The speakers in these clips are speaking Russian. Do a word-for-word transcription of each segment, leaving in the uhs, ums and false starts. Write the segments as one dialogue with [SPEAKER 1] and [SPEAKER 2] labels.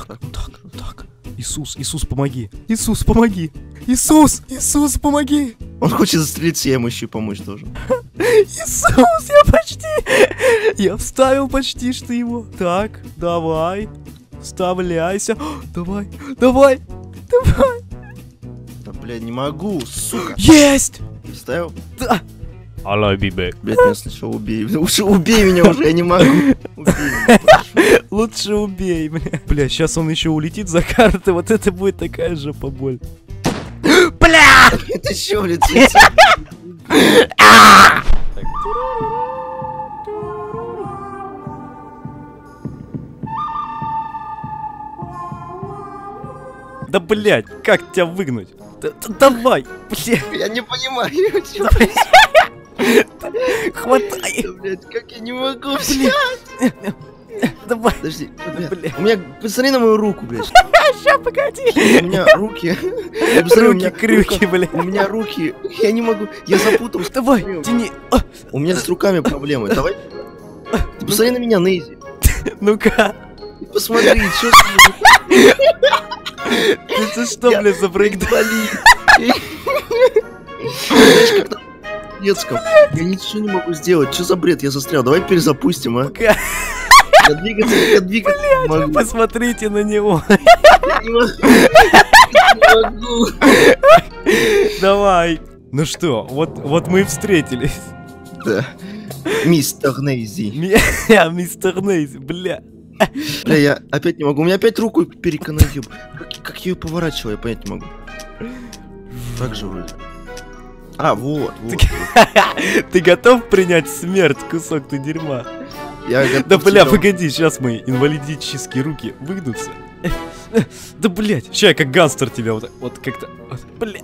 [SPEAKER 1] Так, так, так. Иисус, Иисус, помоги. Иисус, помоги. Иисус, Иисус, помоги.
[SPEAKER 2] Он хочет застрелиться, я ему еще и помочь должен.
[SPEAKER 1] Иисус, я почти. Я вставил почти что его. Так, давай. Вставляйся. Давай, давай, давай.
[SPEAKER 2] Да, блядь, не могу, сука.
[SPEAKER 1] Есть!
[SPEAKER 2] Вставил?
[SPEAKER 1] Да. I'll be back.
[SPEAKER 2] Блядь, меня сначала убей. Лучше убей меня уже, я не могу. Убей меня, прошу.
[SPEAKER 1] Лучше убей, бля. Бля, сейчас он еще улетит за карты, вот это будет такая жопа боль. Бля!
[SPEAKER 2] Это еще в лице.
[SPEAKER 1] Да, блядь, как тебя выгнуть? Да, да, давай, блядь.
[SPEAKER 2] Я не понимаю, что
[SPEAKER 1] Хватай.
[SPEAKER 2] Да, блядь, как я не могу взять.
[SPEAKER 1] Давай.
[SPEAKER 2] Подожди,
[SPEAKER 1] Да,
[SPEAKER 2] блядь. У меня, посмотри на мою руку, блядь.
[SPEAKER 1] Ща, погоди.
[SPEAKER 2] У меня руки. Посмотри, у меня
[SPEAKER 1] Руки-крюки, блядь.
[SPEAKER 2] У меня руки. Я не могу. Я запутался.
[SPEAKER 1] Давай, тяни. А,
[SPEAKER 2] У меня с руками проблемы. Давай. Ты посмотри на меня, Нейзи.
[SPEAKER 1] Ну-ка.
[SPEAKER 2] Ты посмотри, что
[SPEAKER 1] Это что, блядь, за брейкдаун?
[SPEAKER 2] Знаешь, как там в детском. Я ничего не могу сделать. Что за бред? Я застрял. Давай перезапустим, а? Я двигаться, я двигаться не могу.
[SPEAKER 1] Посмотрите на него.
[SPEAKER 2] Я не могу. Не могу.
[SPEAKER 1] Давай. Ну что, вот, вот мы и встретились.
[SPEAKER 2] Да. Мистер Нейзи.
[SPEAKER 1] Меня, мистер Нейзи, бля.
[SPEAKER 2] Бля, я опять не могу. У меня опять руку переконозил. Как, как я ее поворачивал, я понять не могу. Так же вроде. А, вот, вот.
[SPEAKER 1] Ты готов принять смерть, кусок ты дерьма?
[SPEAKER 2] Я готов.
[SPEAKER 1] Да, бля,
[SPEAKER 2] тебя-
[SPEAKER 1] погоди, сейчас мои инвалидические руки выгнутся. Да, блядь, ща я как гангстер тебя вот так, вот как-то... вот, бля.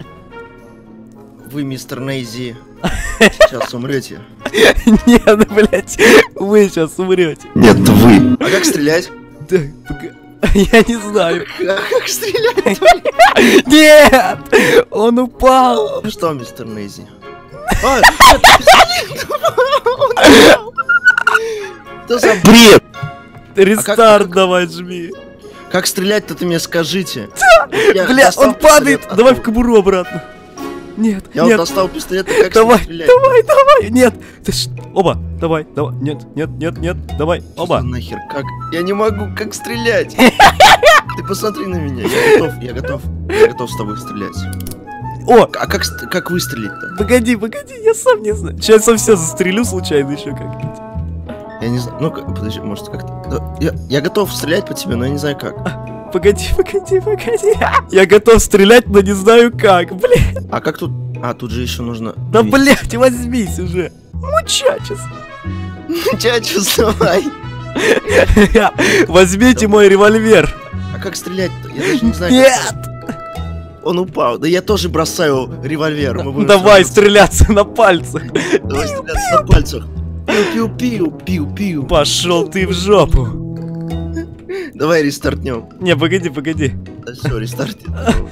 [SPEAKER 2] Вы, мистер Нейзи, сейчас умрете.
[SPEAKER 1] Нет, блядь, вы сейчас умрете.
[SPEAKER 2] Нет, вы. А как стрелять?
[SPEAKER 1] Да, пога- я не знаю.
[SPEAKER 2] А как стрелять?
[SPEAKER 1] Нет! Он упал!
[SPEAKER 2] Что, мистер Нейзи? А, это пистолет! Он упал! Что за бред?
[SPEAKER 1] Рестарт давай жми.
[SPEAKER 2] Как стрелять-то, ты мне скажите? Я
[SPEAKER 1] Бля,
[SPEAKER 2] достал
[SPEAKER 1] он падает.
[SPEAKER 2] пистолет,
[SPEAKER 1] Давай
[SPEAKER 2] а
[SPEAKER 1] в кобуру обратно. Нет,
[SPEAKER 2] Я вот
[SPEAKER 1] нет.
[SPEAKER 2] достал пистолет, а как
[SPEAKER 1] Давай,
[SPEAKER 2] стрелять?
[SPEAKER 1] давай, давай. Нет. Ты ш- Оба, давай, давай. Нет, нет, нет, нет, нет. Давай,
[SPEAKER 2] Что
[SPEAKER 1] оба.
[SPEAKER 2] нахер? Как? Я не могу, как стрелять? Ты посмотри на меня, я готов, я готов, я готов с тобой стрелять.
[SPEAKER 1] О,
[SPEAKER 2] А как, ст- как выстрелить-то?
[SPEAKER 1] погоди, погоди, я сам не знаю. Сейчас я все застрелю случайно еще как-нибудь.
[SPEAKER 2] Я не знаю, ну-ка, подожди, может как-то... Да, Я, я готов стрелять по тебе, но я не знаю как.
[SPEAKER 1] Погоди, погоди, погоди. Я готов стрелять, но не знаю как, блядь.
[SPEAKER 2] А как тут... А, тут же еще нужно...
[SPEAKER 1] Да, блядь, возьмись уже. Мучачес.
[SPEAKER 2] Чачу, давай.
[SPEAKER 1] Возьмите мой револьвер.
[SPEAKER 2] А как стрелять-то? Я даже не знаю,
[SPEAKER 1] Нет.
[SPEAKER 2] как... Он упал. Да я тоже бросаю револьвер. Мы будем
[SPEAKER 1] Давай
[SPEAKER 2] сражаться.
[SPEAKER 1] стреляться на пальцах.
[SPEAKER 2] Давай стреляться на пальцах. Пиу-пиу-пиу, пиу-пиу.
[SPEAKER 1] Пошел ты в жопу.
[SPEAKER 2] Давай рестартнем.
[SPEAKER 1] Не, погоди, погоди.
[SPEAKER 2] Да все, рестартнем.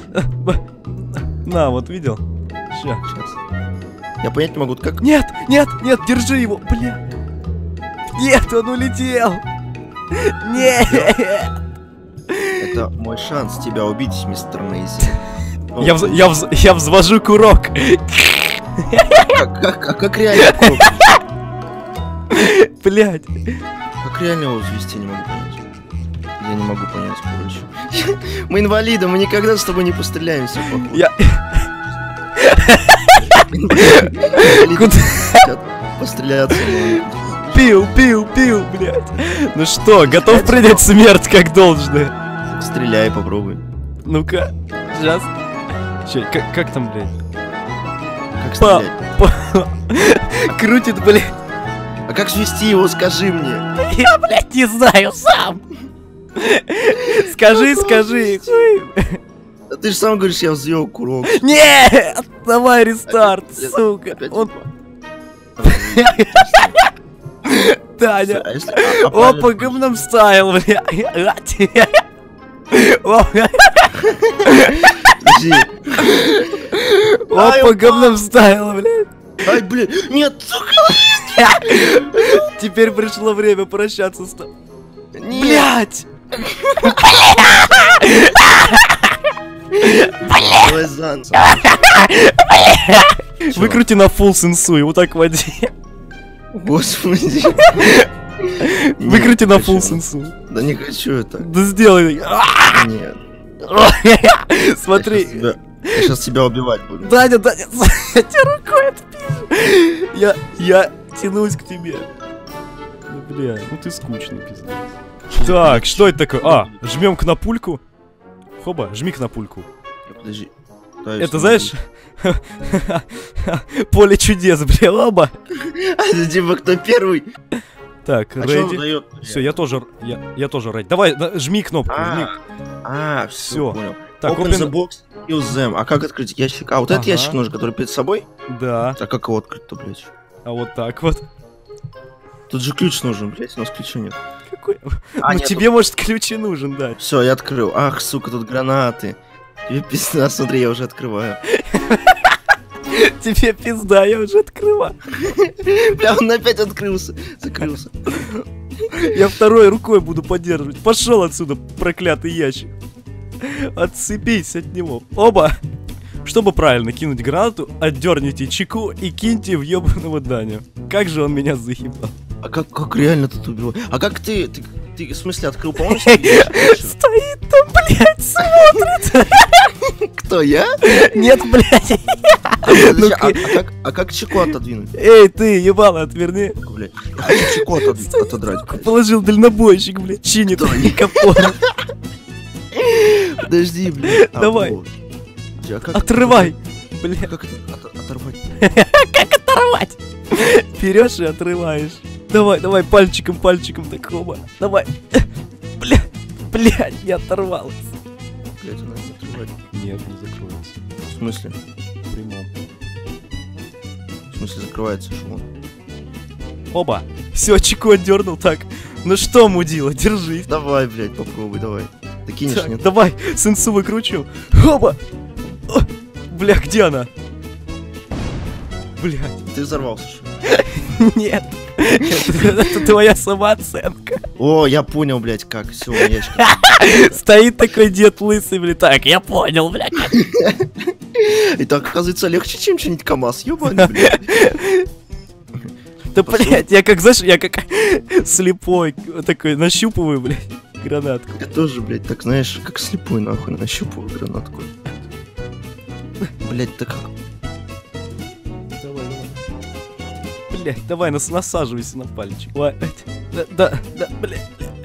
[SPEAKER 1] На, вот видел? Ща.
[SPEAKER 2] Сейчас. Я понять не могу, как...
[SPEAKER 1] Нет, нет, нет, держи его, бля. Нет, он улетел. Нет.
[SPEAKER 2] Это мой шанс тебя убить, мистер Нейзи. Ну,
[SPEAKER 1] Я, вз- я, вз- я взвожу курок.
[SPEAKER 2] Как, как, а как реально курок?
[SPEAKER 1] Блять.
[SPEAKER 2] Как реально его взвести, не могу понять. Я не могу понять, короче. Мы инвалиды, мы никогда с тобой не постреляемся, походу.
[SPEAKER 1] Я...
[SPEAKER 2] Инвалиды
[SPEAKER 1] Куда?
[SPEAKER 2] хотят постреляться. но-
[SPEAKER 1] Пил, пил, пил, блять. Ну что, готов принять смерть как должное?
[SPEAKER 2] Стреляй, попробуй.
[SPEAKER 1] Ну-ка, сейчас. Че, как, как там, блядь?
[SPEAKER 2] Как
[SPEAKER 1] Па,
[SPEAKER 2] стрелять?
[SPEAKER 1] па, крутит, блядь.
[SPEAKER 2] А как свести его, скажи мне.
[SPEAKER 1] Я, блядь, не знаю сам. Скажи, скажи.
[SPEAKER 2] А ты же сам говоришь, я взвел курок.
[SPEAKER 1] Нет, давай рестарт,
[SPEAKER 2] Опять-
[SPEAKER 1] сука.
[SPEAKER 2] опять
[SPEAKER 1] Он...
[SPEAKER 2] упал.
[SPEAKER 1] Таня.
[SPEAKER 2] А если- а- а
[SPEAKER 1] Опа,
[SPEAKER 2] правильно?
[SPEAKER 1] гамном стайл, бля. О,
[SPEAKER 2] Подожди. Ай,
[SPEAKER 1] Опа,
[SPEAKER 2] упал.
[SPEAKER 1] гамном стайл, блядь.
[SPEAKER 2] Ай, блин, нет, сука.
[SPEAKER 1] Теперь пришло время прощаться с тобой.
[SPEAKER 2] Нет.
[SPEAKER 1] Блять!
[SPEAKER 2] Давай заново.
[SPEAKER 1] Выкрути на фулл сенсу и вот так води.
[SPEAKER 2] Господи.
[SPEAKER 1] Выкрути на фулл сенсу.
[SPEAKER 2] Да не хочу это.
[SPEAKER 1] Да сделай.
[SPEAKER 2] Нет.
[SPEAKER 1] Смотри.
[SPEAKER 2] Я сейчас тебя убивать буду.
[SPEAKER 1] Даня, Даня, я тебе рукой отпишу. Я, я тянусь к тебе. Ну, бля, ну ты скучный, пиздец. Так, что это такое? А, жмем кнопульку. Хоба, жми кнопульку.
[SPEAKER 2] Подожди.
[SPEAKER 1] Это, знаешь, поле чудес, бля, оба.
[SPEAKER 2] А типа кто первый?
[SPEAKER 1] Так,
[SPEAKER 2] А что он
[SPEAKER 1] ready.
[SPEAKER 2] дает?
[SPEAKER 1] Все, я тоже, я, я тоже ready. Давай, на- жми кнопку, жми.
[SPEAKER 2] А,
[SPEAKER 1] Всё.
[SPEAKER 2] все, понял.
[SPEAKER 1] Так,
[SPEAKER 2] Open
[SPEAKER 1] open-
[SPEAKER 2] the box, use them. А как открыть ящик? А вот этот
[SPEAKER 1] Ага.
[SPEAKER 2] ящик нужен, который перед собой?
[SPEAKER 1] Да,
[SPEAKER 2] А как его открыть-то, блядь?
[SPEAKER 1] а вот так вот.
[SPEAKER 2] Тут же ключ нужен, блядь, у нас ключа нет.
[SPEAKER 1] Какой?
[SPEAKER 2] А,
[SPEAKER 1] Ну
[SPEAKER 2] нет,
[SPEAKER 1] тебе, может, ключ и нужен, да.
[SPEAKER 2] Все, я открыл. Ах, сука, тут гранаты. Тебе пизда, смотри, я уже открываю.
[SPEAKER 1] Тебе пизда, я уже открываю.
[SPEAKER 2] Бля, он опять открылся. Закрылся.
[SPEAKER 1] Я второй рукой буду поддерживать. Пошел отсюда, проклятый ящик. Отцепись от него. Оба. Чтобы правильно кинуть гранату, отдерните чеку и киньте в ёбаного Даню. Как же он меня заебал.
[SPEAKER 2] А как, как реально тут убивать? А как ты, ты, ты, в смысле, открыл полностью ящик?
[SPEAKER 1] Стоит там, блядь, смотрит.
[SPEAKER 2] Кто, я?
[SPEAKER 1] Нет, блядь.
[SPEAKER 2] Подожди,
[SPEAKER 1] Ну,
[SPEAKER 2] а, а как, а как чеку отодвинуть?
[SPEAKER 1] Эй, ты, ебало, отверни.
[SPEAKER 2] Блядь, я хочу чеку отод- отодрать. блядь.
[SPEAKER 1] Положил дальнобойщик, блядь, чинит капот.
[SPEAKER 2] Подожди, блядь. А,
[SPEAKER 1] Давай.
[SPEAKER 2] вот. Подожди, а как-
[SPEAKER 1] Отрывай. Бля,
[SPEAKER 2] Как это от- оторвать?
[SPEAKER 1] как оторвать? Берешь и отрываешь. Давай, давай, пальчиком, пальчиком такого. Давай. Бля, блядь, не оторвалась.
[SPEAKER 2] Блядь, надо отрывать.
[SPEAKER 1] Нет, не закроется.
[SPEAKER 2] В смысле?
[SPEAKER 1] В прямом.
[SPEAKER 2] В смысле закрывается шумон?
[SPEAKER 1] Оба. Все, чеку отдернул так. Ну что, мудила, держись.
[SPEAKER 2] Давай, блядь, попробуй, давай. Ты кинешь,
[SPEAKER 1] Так,
[SPEAKER 2] нет?
[SPEAKER 1] давай, сенсу выкручу. Оба. О, бля, где она? Блядь,
[SPEAKER 2] Ты взорвался, что ли?
[SPEAKER 1] нет. Это, это твоя самооценка.
[SPEAKER 2] О, я понял, блядь, как. Все, ящик.
[SPEAKER 1] Стоит такой дед лысый, блядь. Так, я понял, блядь.
[SPEAKER 2] И так, оказывается, легче, чем чинить КамАЗ. Ёбаный, блядь.
[SPEAKER 1] Да, блядь, я как, знаешь, я как слепой такой нащупываю, блядь, гранатку.
[SPEAKER 2] Я тоже, блядь, так, знаешь, как слепой, нахуй, нащупываю гранатку. Блядь, так как...
[SPEAKER 1] Давай, давай. Блядь, давай, нас, насаживайся на пальчик. Ой, да, да, да, блядь.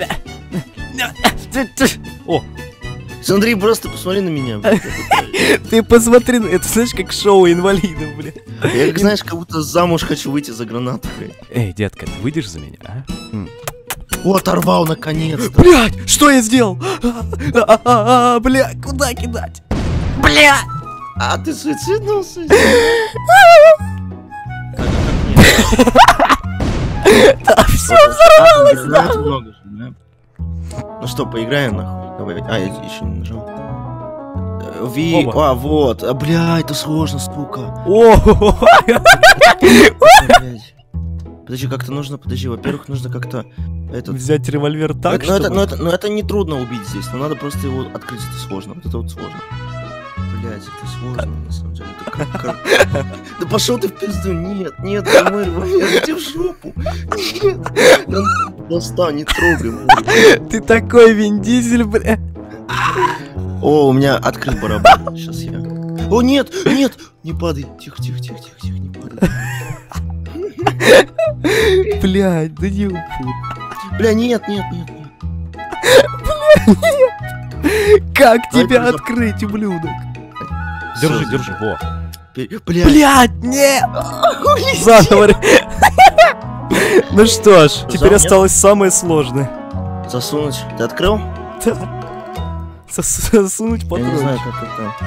[SPEAKER 1] О,
[SPEAKER 2] Андрей, просто посмотри на меня, блядь.
[SPEAKER 1] ты посмотри, на- это знаешь, как шоу инвалидов, блядь.
[SPEAKER 2] Я, как, знаешь, как будто замуж хочу выйти за гранату, блядь.
[SPEAKER 1] Эй, детка, ты выйдешь за меня, а? М.
[SPEAKER 2] О, оторвал, наконец-то.
[SPEAKER 1] Блядь, что я сделал? А, а, а, бля, куда кидать? Бля!
[SPEAKER 2] А, ты суициднулся?
[SPEAKER 1] Все
[SPEAKER 2] взорвалось, нахуй. Много же, да? Ну что, поиграем, нахуй? Давай. А, я еще не нажал. Э, Ви...
[SPEAKER 1] Оба.
[SPEAKER 2] А, вот. А, бля, это сложно, сука.
[SPEAKER 1] О,
[SPEAKER 2] Блядь. Подожди, как-то нужно, подожди, во-первых, нужно как-то этот...
[SPEAKER 1] взять револьвер так,
[SPEAKER 2] это, ну, это,
[SPEAKER 1] чтобы...
[SPEAKER 2] ну, это, ну, это не трудно убить здесь, но надо просто его открыть, это сложно, вот это вот сложно. Блять, это сложно, на самом деле. Это как- как- Да пошел ты в пизду, нет, нет, мой револьвер, иди в жопу. Нет, да достань, не трогай, мой.
[SPEAKER 1] Ты такой Вин Дизель, бля.
[SPEAKER 2] О, у меня открыт барабан, сейчас я... О, нет, нет, не падай, тихо, тихо, тихо, тихо, тихо, не падай.
[SPEAKER 1] Блядь, да не упу.
[SPEAKER 2] Бля, нет, нет, нет, нет.
[SPEAKER 1] Как
[SPEAKER 2] Давай
[SPEAKER 1] тебя
[SPEAKER 2] перезап-
[SPEAKER 1] открыть, ублюдок?
[SPEAKER 2] Всё,
[SPEAKER 1] Держи, держи, во.
[SPEAKER 2] Пер- Блядь,
[SPEAKER 1] Блядь, нет! Заново. Ну что ж, теперь
[SPEAKER 2] нет?
[SPEAKER 1] осталось самое сложное.
[SPEAKER 2] засунуть. Ты открыл?
[SPEAKER 1] Сос- Засунуть
[SPEAKER 2] Я
[SPEAKER 1] под
[SPEAKER 2] не
[SPEAKER 1] ручку.
[SPEAKER 2] знаю, как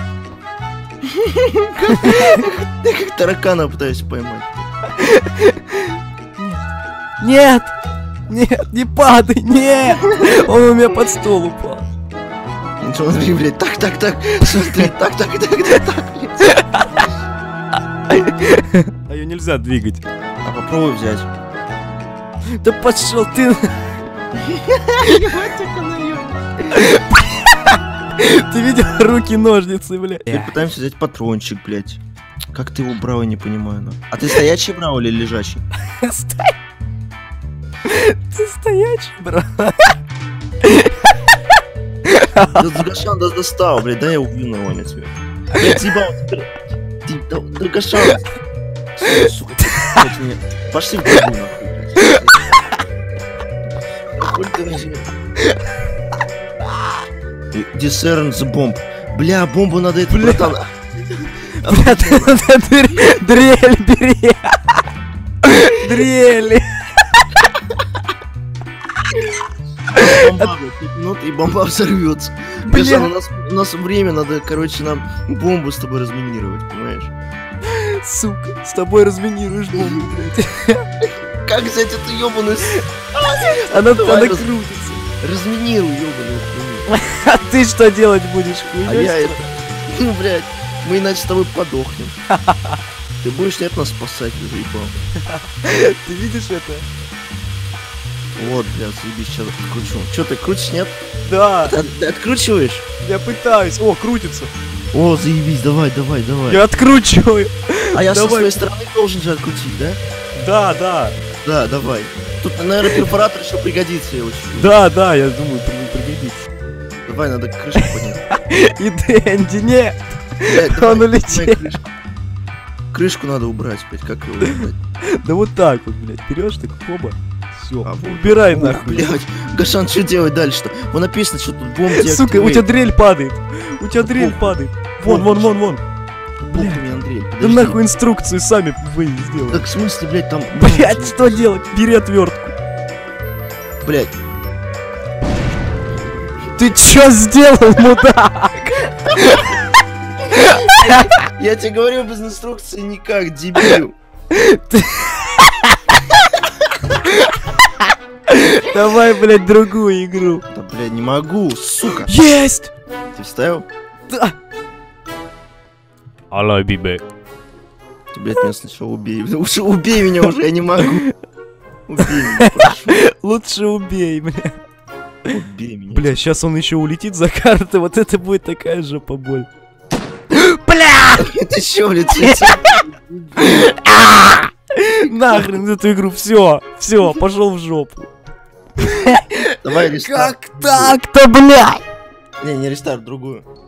[SPEAKER 2] это. Я как таракана пытаюсь поймать.
[SPEAKER 1] Нет! Нет, не падай, нет! Он у меня под стол упал.
[SPEAKER 2] Ну, смотри, блядь, так, так, так, смотри, так, так, так, так, так, блядь.
[SPEAKER 1] А ее нельзя двигать.
[SPEAKER 2] А попробуй взять.
[SPEAKER 1] Да пошел ты! Ты видел руки-ножницы, блядь?
[SPEAKER 2] Теперь пытаемся взять патрончик, блядь. Как ты его брал, я не понимаю. Ну. А ты стоячий брал или лежачий?
[SPEAKER 1] Стой. Ты стоячий, бро.
[SPEAKER 2] Да Гашан да достал, блядь, да я убью нормально тебя. Блядь, съебал теперь. Да, да Гашан. Сука, блядь, меня. Пошли в голову, нахуй, блядь. Хуй ты нажми. Discern the bomb. Бля, бомбу надо это, братан.
[SPEAKER 1] Бля, ты надо дрель бери. Дрели.
[SPEAKER 2] Бомба, пять минут и бомба взорвется. Гашан, у нас, у нас время, надо, короче, нам бомбу с тобой разминировать, понимаешь?
[SPEAKER 1] Сука, с тобой разминируешь бомбу, блядь.
[SPEAKER 2] Как взять эту ёбаную...
[SPEAKER 1] Она,
[SPEAKER 2] Давай
[SPEAKER 1] она
[SPEAKER 2] раз-
[SPEAKER 1] крутится.
[SPEAKER 2] Разминируй, ёбаную хуйню.
[SPEAKER 1] А ты что делать будешь,
[SPEAKER 2] А
[SPEAKER 1] хуйня?
[SPEAKER 2] я это... Ну, блядь, мы иначе с тобой подохнем. Ты будешь, наверное, спасать, ты заебал.
[SPEAKER 1] Ты видишь это?
[SPEAKER 2] Вот, блядь, заебись, сейчас откручу. Чё, ты крутишь, нет?
[SPEAKER 1] Да,
[SPEAKER 2] Ты, ты откручиваешь?
[SPEAKER 1] я пытаюсь. О, крутится.
[SPEAKER 2] О, заебись, давай, давай, давай.
[SPEAKER 1] Я откручиваю.
[SPEAKER 2] А я со
[SPEAKER 1] давай.
[SPEAKER 2] своей стороны должен же открутить, да?
[SPEAKER 1] Да, да.
[SPEAKER 2] Да, давай. Тут, наверное, перфоратор еще пригодится, я очень.
[SPEAKER 1] Да, да, я думаю, при- пригодится.
[SPEAKER 2] Давай, надо крышку поднять.
[SPEAKER 1] И Дэнди, нет.
[SPEAKER 2] Блядь,
[SPEAKER 1] Он
[SPEAKER 2] давай,
[SPEAKER 1] улетел.
[SPEAKER 2] давай крышку. Крышку надо убрать, блядь, как его убрать?
[SPEAKER 1] Да вот так вот, блядь, берешь так, оба. Все,
[SPEAKER 2] А, вот.
[SPEAKER 1] убирай
[SPEAKER 2] Ух,
[SPEAKER 1] нахуй.
[SPEAKER 2] блядь, Гашан, что делать дальше-то? Вон написано, что тут бомб
[SPEAKER 1] Сука, у тебя дрель падает. У тебя дрель
[SPEAKER 2] Бог.
[SPEAKER 1] падает. Вон, вон, вон, вон.
[SPEAKER 2] Бля,
[SPEAKER 1] Бля,
[SPEAKER 2] Андрей,
[SPEAKER 1] да
[SPEAKER 2] подожди.
[SPEAKER 1] нахуй инструкцию сами вы сделали.
[SPEAKER 2] Так в смысле, блядь, там...
[SPEAKER 1] Блять, что делать? Бери отвертку.
[SPEAKER 2] Блядь,
[SPEAKER 1] Ты чё сделал, мудак?
[SPEAKER 2] я тебе говорю, без инструкции никак, дебил.
[SPEAKER 1] Давай, блядь, другую игру.
[SPEAKER 2] Да, блядь, не могу, сука.
[SPEAKER 1] Есть!
[SPEAKER 2] Ты вставил?
[SPEAKER 1] Да. Алло, бибе.
[SPEAKER 2] Ты, блядь, меня сначала убей. Лучше убей меня уже, я не могу. Убей меня, прошу.
[SPEAKER 1] Лучше убей, бля.
[SPEAKER 2] Убей меня.
[SPEAKER 1] Бля, сейчас он еще улетит за карты, вот это будет такая жопа боль. Бля!
[SPEAKER 2] Ты чё, блядь, цвет-
[SPEAKER 1] Нахрен эту игру, все, все, пошел в жопу.
[SPEAKER 2] Давай рестарт.
[SPEAKER 1] Как так-то, блядь?
[SPEAKER 2] Не, не рестарт, другую.